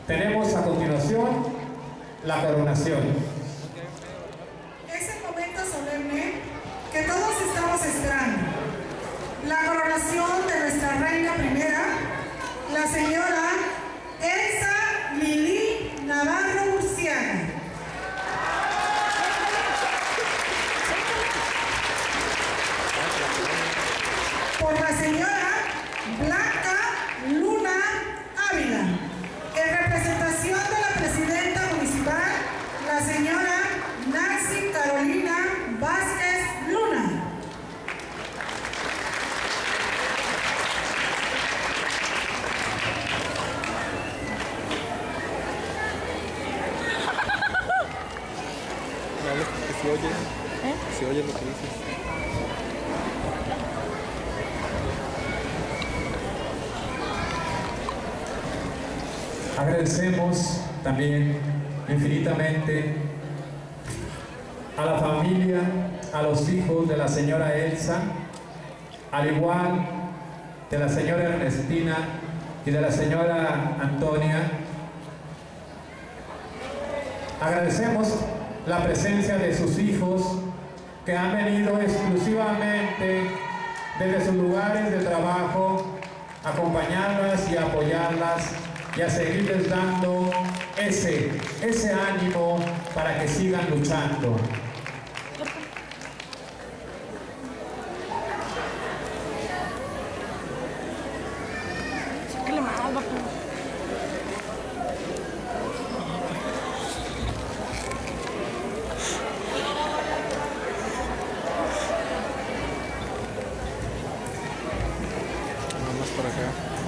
Tenemos a continuación la coronación. Es el momento solemne que todos estamos esperando. La coronación de nuestra reina primera, la señora Elsa Lili Navarro Urciaga. Por la señora Blanca Luna Ávila, en representación de la presidenta municipal, la señora Nancy Carolina Vázquez Luna. Se oye, se oye lo que dices. Agradecemos también infinitamente a la familia, a los hijos de la señora Elsa, al igual de la señora Ernestina y de la señora Antonia. Agradecemos la presencia de sus hijos que han venido exclusivamente desde sus lugares de trabajo a acompañarlas y a apoyarlas y a seguirles dando ese ánimo para que sigan luchando. Vamos por acá.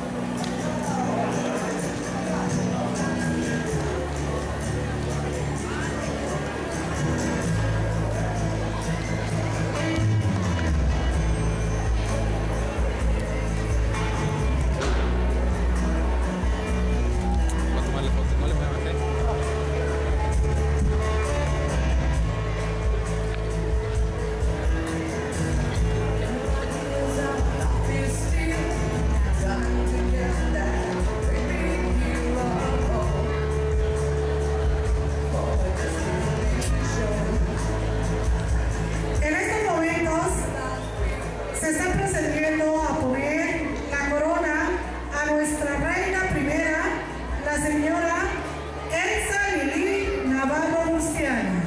Se está procediendo a poner la corona a nuestra reina primera, la señora Elsa Lili Navarro Urciaga.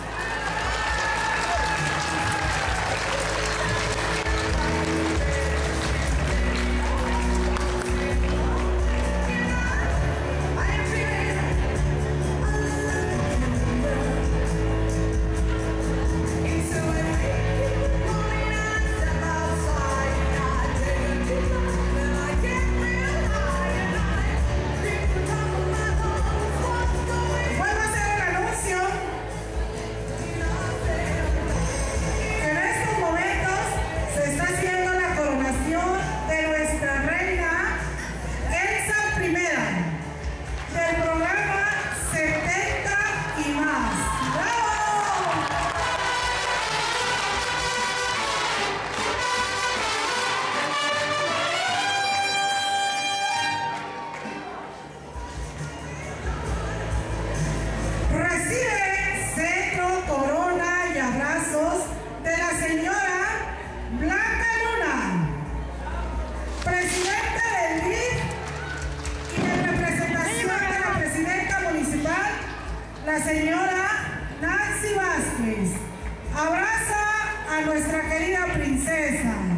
De la señora Blanca Luna, presidenta del DIF, y en representación de la presidenta municipal, la señora Nancy Vázquez. Abraza a nuestra querida princesa.